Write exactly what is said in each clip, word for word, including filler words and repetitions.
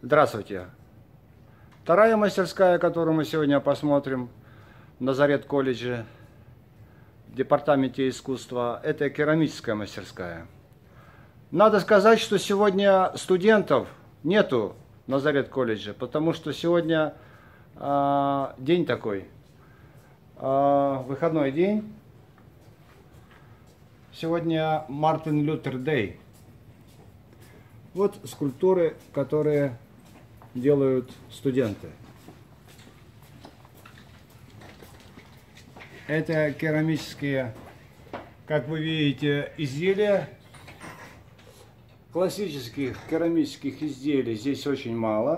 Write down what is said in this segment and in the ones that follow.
Здравствуйте! Вторая мастерская, которую мы сегодня посмотрим в Назарет-колледже, в департаменте искусства, это керамическая мастерская. Надо сказать, что сегодня студентов нету в Назарет-колледже, потому что сегодня э, день такой, э, выходной день. Сегодня Мартин Лютер Дэй. Вот скульптуры, которые делают студенты. Это керамические, как вы видите, изделия. Классических керамических изделий здесь очень мало.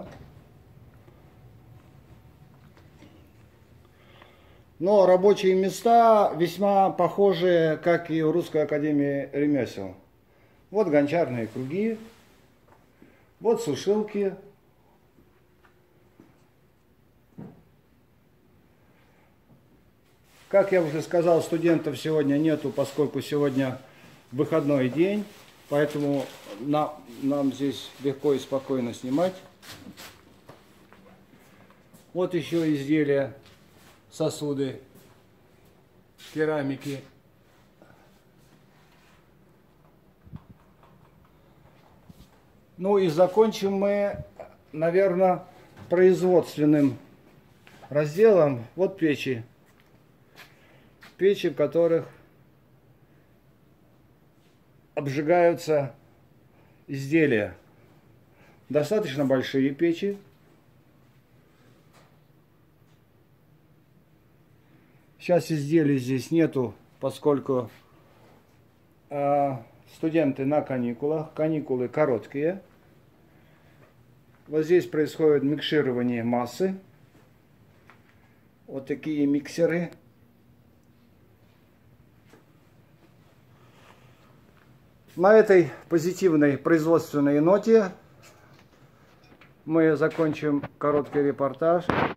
Но рабочие места весьма похожие, как и в Русской академии ремесел. Вот гончарные круги, вот сушилки. Как я уже сказал, студентов сегодня нету, поскольку сегодня выходной день, поэтому нам, нам здесь легко и спокойно снимать. Вот еще изделия, сосуды, керамики. Ну и закончим мы, наверное, производственным разделом. Вот печи. Печи, в которых обжигаются изделия. Достаточно большие печи. Сейчас изделий здесь нету, поскольку э, студенты на каникулах. Каникулы короткие. Вот здесь происходит микширование массы. Вот такие миксеры. На этой позитивной производственной ноте мы закончим короткий репортаж.